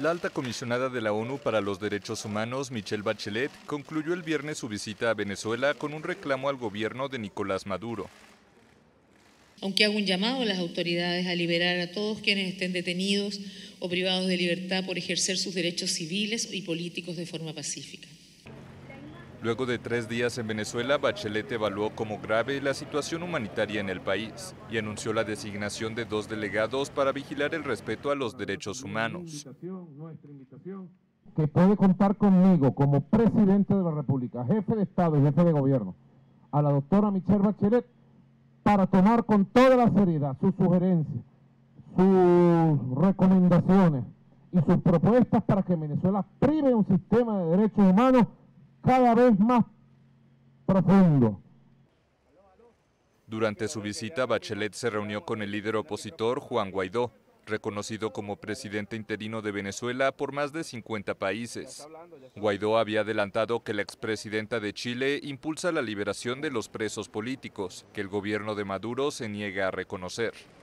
La alta comisionada de la ONU para los Derechos Humanos, Michelle Bachelet, concluyó el viernes su visita a Venezuela con un reclamo al gobierno de Nicolás Maduro. Aunque hago un llamado a las autoridades a liberar a todos quienes estén detenidos o privados de libertad por ejercer sus derechos civiles y políticos de forma pacífica. Luego de 3 días en Venezuela, Bachelet evaluó como grave la situación humanitaria en el país y anunció la designación de 2 delegados para vigilar el respeto a los derechos humanos. Que puede contar conmigo como presidente de la República, jefe de Estado y jefe de gobierno, a la doctora Michelle Bachelet, para tomar con toda la seriedad sus sugerencias, sus recomendaciones y sus propuestas para que Venezuela prive un sistema de derechos humanos cada vez más profundo. Durante su visita, Bachelet se reunió con el líder opositor Juan Guaidó, reconocido como presidente interino de Venezuela por más de 50 países. Guaidó había adelantado que la expresidenta de Chile impulsa la liberación de los presos políticos, que el gobierno de Maduro se niega a reconocer.